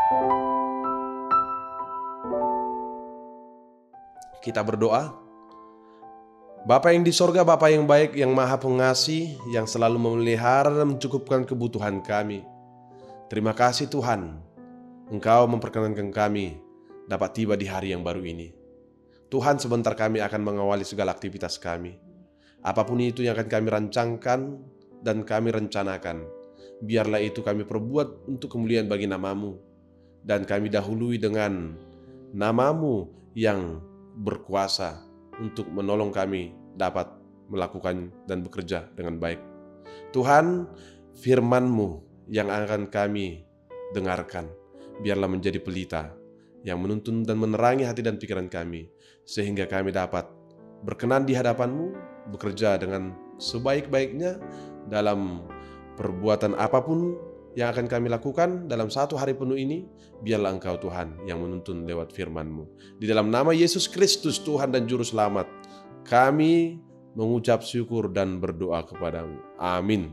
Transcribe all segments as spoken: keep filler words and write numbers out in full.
Kita berdoa. Bapa yang di sorga, Bapa yang baik, yang maha pengasih, yang selalu memelihara dan mencukupkan kebutuhan kami. Terima kasih Tuhan, Engkau memperkenankan kami dapat tiba di hari yang baru ini. Tuhan, sebentar kami akan mengawali segala aktivitas kami. Apapun itu yang akan kami rancangkan dan kami rencanakan, biarlah itu kami perbuat untuk kemuliaan bagi nama-Mu. Dan kami dahului dengan nama-Mu yang berkuasa untuk menolong kami dapat melakukan dan bekerja dengan baik. Tuhan, firman-Mu yang akan kami dengarkan, biarlah menjadi pelita yang menuntun dan menerangi hati dan pikiran kami, sehingga kami dapat berkenan di hadapan-Mu, bekerja dengan sebaik-baiknya dalam perbuatan apapun yang akan kami lakukan dalam satu hari penuh ini. Biarlah Engkau Tuhan yang menuntun lewat firman-Mu. Di dalam nama Yesus Kristus Tuhan dan Juru Selamat, kami mengucap syukur dan berdoa kepada-Mu. Amin.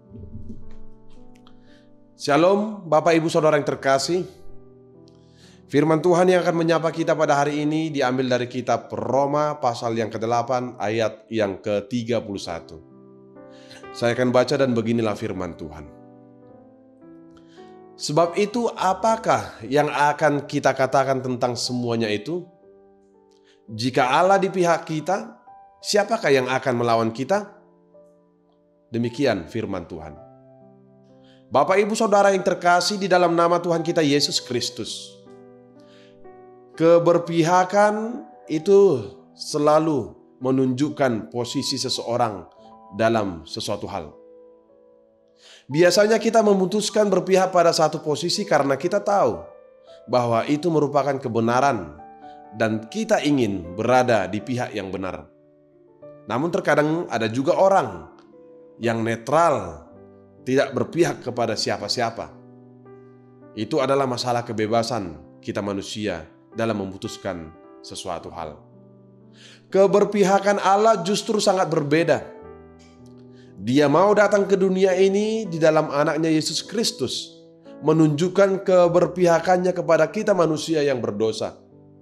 Shalom Bapak Ibu Saudara yang terkasih. Firman Tuhan yang akan menyapa kita pada hari ini diambil dari kitab Roma pasal yang kedelapan ayat yang ke tiga puluh satu. Saya akan baca dan beginilah firman Tuhan. Sebab itu apakah yang akan kita katakan tentang semuanya itu? Jika Allah di pihak kita, siapakah yang akan melawan kita? Demikian firman Tuhan. Bapak Ibu Saudara yang terkasih di dalam nama Tuhan kita Yesus Kristus, keberpihakan itu selalu menunjukkan posisi seseorang dalam sesuatu hal. Biasanya kita memutuskan berpihak pada satu posisi karena kita tahu bahwa itu merupakan kebenaran dan kita ingin berada di pihak yang benar. Namun terkadang ada juga orang yang netral, tidak berpihak kepada siapa-siapa. Itu adalah masalah kebebasan kita manusia dalam memutuskan sesuatu hal. Keberpihakan Allah justru sangat berbeda. Dia mau datang ke dunia ini di dalam anaknya Yesus Kristus, menunjukkan keberpihakannya kepada kita manusia yang berdosa.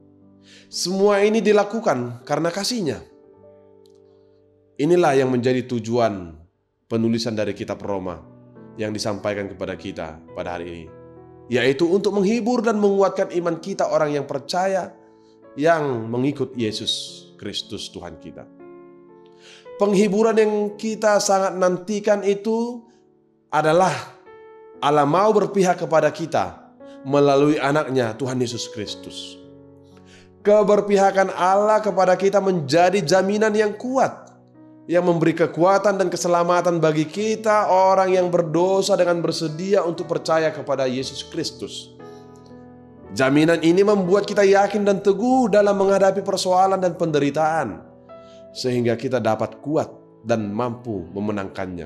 Semua ini dilakukan karena kasih-Nya. Inilah yang menjadi tujuan penulisan dari kitab Roma yang disampaikan kepada kita pada hari ini, yaitu untuk menghibur dan menguatkan iman kita orang yang percaya, yang mengikut Yesus Kristus Tuhan kita. Penghiburan yang kita sangat nantikan itu adalah Allah mau berpihak kepada kita melalui anaknya Tuhan Yesus Kristus. Keberpihakan Allah kepada kita menjadi jaminan yang kuat, yang memberi kekuatan dan keselamatan bagi kita orang yang berdosa dengan bersedia untuk percaya kepada Yesus Kristus. Jaminan ini membuat kita yakin dan teguh dalam menghadapi persoalan dan penderitaan, sehingga kita dapat kuat dan mampu memenangkannya.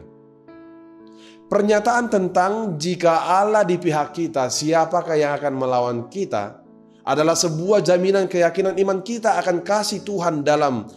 Pernyataan tentang jika Allah di pihak kita, siapakah yang akan melawan kita, adalah sebuah jaminan keyakinan iman kita akan kasih Tuhan dalam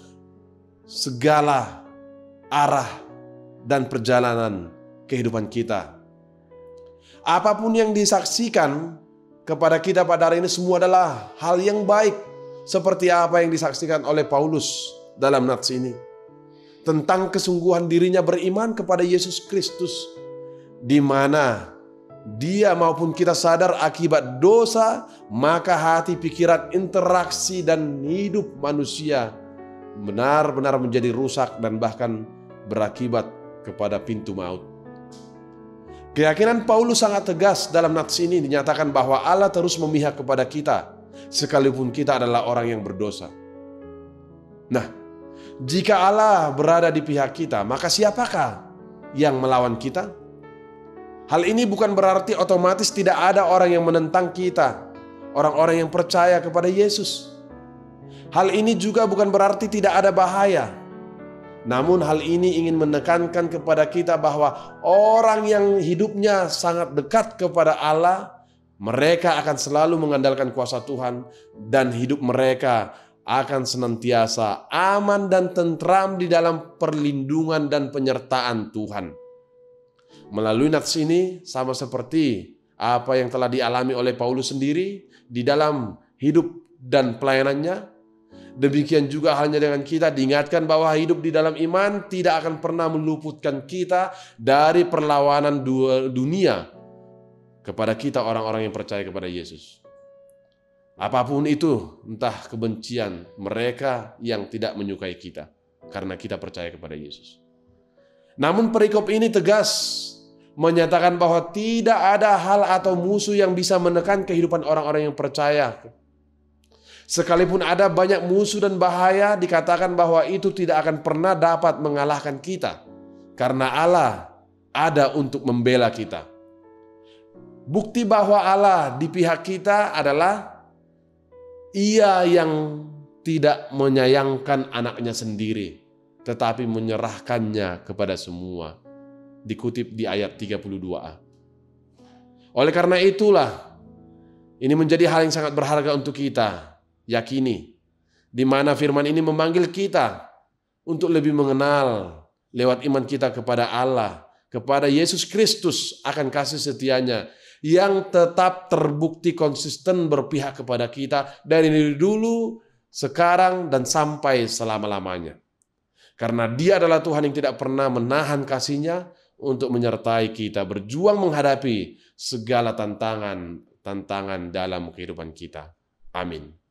segala arah dan perjalanan kehidupan kita. Apapun yang disaksikan kepada kita pada hari ini semua adalah hal yang baik, seperti apa yang disaksikan oleh Paulus dalam nats ini tentang kesungguhan dirinya beriman kepada Yesus Kristus, di mana dia maupun kita sadar akibat dosa, maka hati, pikiran, interaksi dan hidup manusia benar-benar menjadi rusak dan bahkan berakibat kepada pintu maut. Keyakinan Paulus sangat tegas dalam nats ini, dinyatakan bahwa Allah terus memihak kepada kita sekalipun kita adalah orang yang berdosa. Nah, jika Allah berada di pihak kita, maka siapakah yang melawan kita? Hal ini bukan berarti otomatis tidak ada orang yang menentang kita, orang-orang yang percaya kepada Yesus. Hal ini juga bukan berarti tidak ada bahaya. Namun hal ini ingin menekankan kepada kita bahwa orang yang hidupnya sangat dekat kepada Allah, mereka akan selalu mengandalkan kuasa Tuhan dan hidup mereka akan senantiasa aman dan tentram di dalam perlindungan dan penyertaan Tuhan. Melalui nats ini sama seperti apa yang telah dialami oleh Paulus sendiri di dalam hidup dan pelayanannya. Demikian juga halnya dengan kita, diingatkan bahwa hidup di dalam iman tidak akan pernah meluputkan kita dari perlawanan dunia kepada kita orang-orang yang percaya kepada Yesus. Apapun itu, entah kebencian mereka yang tidak menyukai kita karena kita percaya kepada Yesus. Namun perikop ini tegas menyatakan bahwa tidak ada hal atau musuh yang bisa menekan kehidupan orang-orang yang percaya. Sekalipun ada banyak musuh dan bahaya, dikatakan bahwa itu tidak akan pernah dapat mengalahkan kita, karena Allah ada untuk membela kita. Bukti bahwa Allah di pihak kita adalah Ia yang tidak menyayangkan anaknya sendiri, tetapi menyerahkannya kepada semua. Dikutip di ayat tiga puluh dua a. Oleh karena itulah, ini menjadi hal yang sangat berharga untuk kita yakini, di mana firman ini memanggil kita untuk lebih mengenal lewat iman kita kepada Allah, kepada Yesus Kristus akan kasih setianya yang tetap terbukti konsisten berpihak kepada kita dari dulu, sekarang, dan sampai selama-lamanya. Karena Dia adalah Tuhan yang tidak pernah menahan kasih-Nya untuk menyertai kita berjuang menghadapi segala tantangan-tantangan dalam kehidupan kita. Amin.